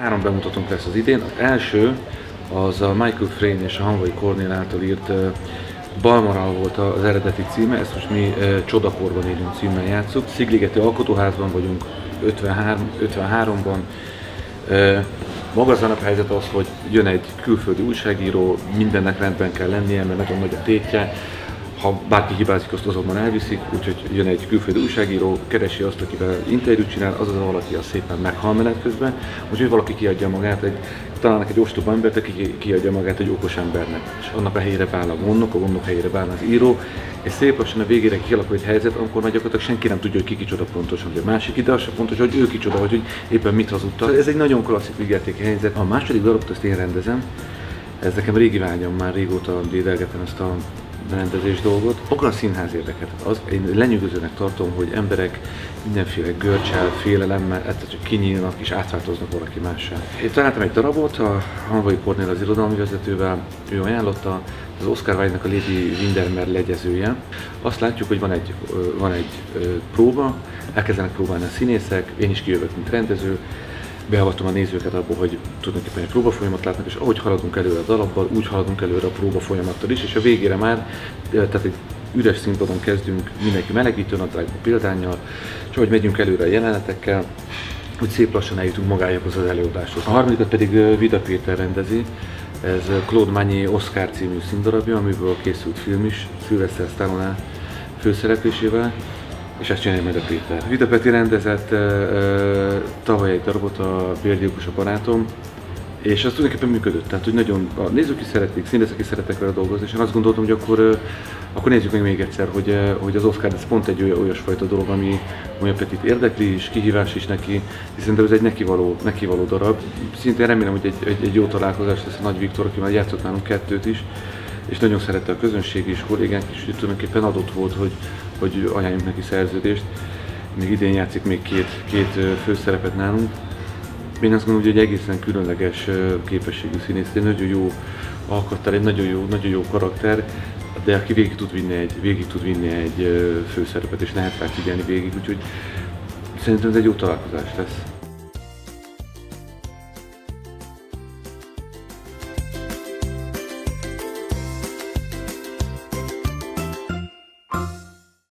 Három bemutatónk lesz az idén. Az első az a Michael Frayn és a Hanvai Kornél által írt Balmoral volt az eredeti címe, ezt most mi Csodakorban élünk címmel játsszuk. Szigligeti Alkotóházban vagyunk, 53-ban. Maga az alaphelyzet az, hogy jön egy külföldi újságíró, mindennek rendben kell lennie, mert nagyon nagy a tétje. Ha bárki hibázik, azt azonban elviszik, úgyhogy jön egy külföldi újságíró, keresi azt, akivel interjút csinál, az valaki az szépen meghal menet közben, úgyhogy valaki kiadja magát, talán egy ostoba embert, aki kiadja magát egy okos embernek. És annak a helyére váll a gondnok helyére váll az író, és szép lassan a végére kialakul egy helyzet, amikor már gyakorlatilag senki nem tudja, hogy ki kicsoda pontosan, hogy a másik ide, az sem pontos, hogy ő kicsoda, vagy hogy éppen mit hazudta. Ez egy nagyon klasszik vígjátéki helyzet. A második darabot ezt én rendezem, ez nekem régi vágyam, már régóta dédelgetem ezt a rendezés dolgot. Maga a színház érdeket. Én lenyűgözőnek tartom, hogy emberek mindenféle görcsel, félelemmel, csak kinyílnak és átváltoznak valaki mássá. Én találtam egy darabot, a Hanvai Kornél az irodalmi vezetővel, ő ajánlotta, az Oscar Wilde-nak a Lady Windermere legyezője. Azt látjuk, hogy van egy próba, elkezdenek próbálni a színészek, én is kijövök, mint rendező, beavatom a nézőket abból, hogy tulajdonképpen egy próbafolyamat látnak, és ahogy haladunk előre a darabbal, úgy haladunk előre a próbafolyamattal is, és a végére már, tehát egy üres színpadon kezdünk, mindenki melegítő nadrágban, példánnyal, és ahogy megyünk előre a jelenetekkel, úgy szép lassan eljutunk magához az előadáshoz. A harmadikat pedig Vida Péter rendezi, ez Claude Magnier Oscar című színdarabja, amiből készült film is, Sylvester Stallone főszereplésével, és ezt csinálja majd a Péter. Vida Peti rendezett tavaly egy darabot, a Bérgyilkos a barátom, és az tulajdonképpen működött, tehát hogy nagyon a nézők is szerették, színészek is szerettek vele dolgozni, és én azt gondoltam, hogy akkor nézzük meg még egyszer, hogy az Oscar ez pont egy olyasfajta dolog, ami a Petit érdekli és kihívás is neki, hiszen ez egy nekivaló darab. Szintén remélem, hogy egy jó találkozás lesz a Nagy Viktor, aki már játszott nálunk 2-t is, és nagyon szerette a közönség is, kollégánk is, hogy tulajdonképpen adott volt, hogy ajánljunk neki szerződést. Még idén játszik még két főszerepet nálunk. Én azt gondolom, hogy egy egészen különleges képességű színész, egy nagyon jó alkattal, egy nagyon jó karakter, de aki végig tud vinni egy főszerepet, és lehet rá figyelni végig, úgyhogy szerintem ez egy jó találkozás lesz.